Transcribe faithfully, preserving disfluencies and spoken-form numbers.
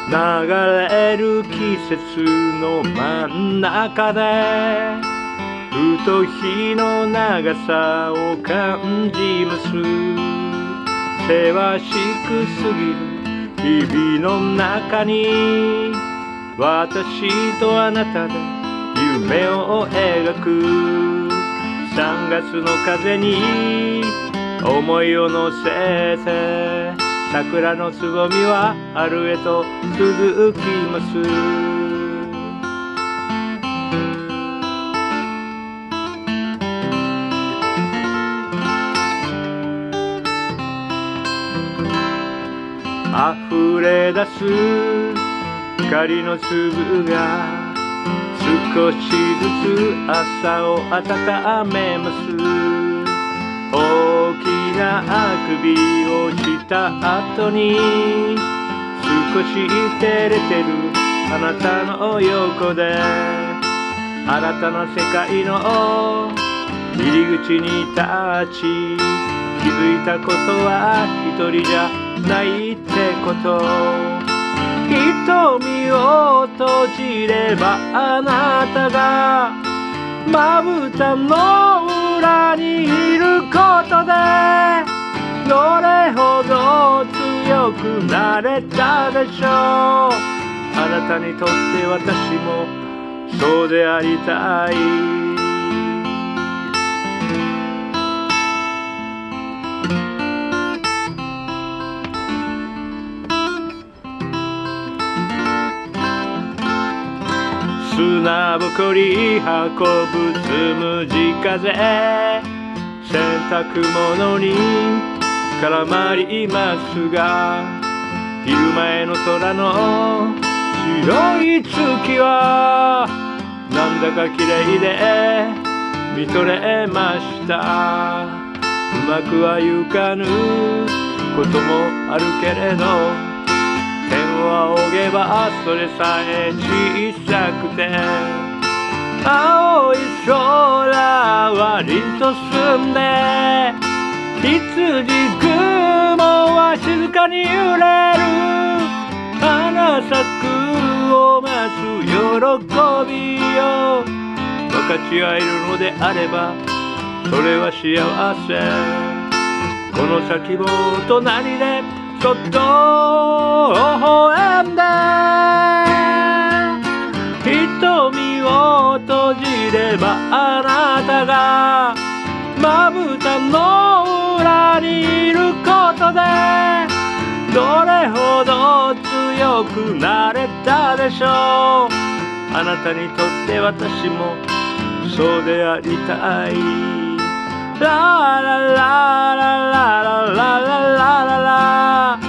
流れる季節の真ん中でふと日の長さを感じます。せわしく過ぎる日々の中に私とあなたで夢を描く。さんがつの風に思いを乗せて桜のつぼみは春へと続きます。溢れ出す光の粒が少しずつ朝を温めます。大きなあくびをした後に少し照れてるあなたの横で新たな世界の入り口に立ち気づいたことは一人じゃないってこと。瞳を閉じればあなたがまぶたの裏にいることでどれほど強くなれたでしょう。あなたにとって私もそうでありたい。砂ぼこり運ぶつむじ風洗濯物に絡まりますが昼前の空の白い月はなんだか綺麗で見とれました。うまくはゆかぬこともあるけれど天を仰げばそれさえ小さくて青い空は凛と澄んで羊雲は静かに揺れる。花咲くを待つ喜びを分かち合えるのであればそれは幸せ。この先も隣でそっと微笑んで瞳を閉じればあなたがまぶたの裏にいることでどれほど強くなれたでしょう。あなたにとって私もそうでありたい。ララララララララララ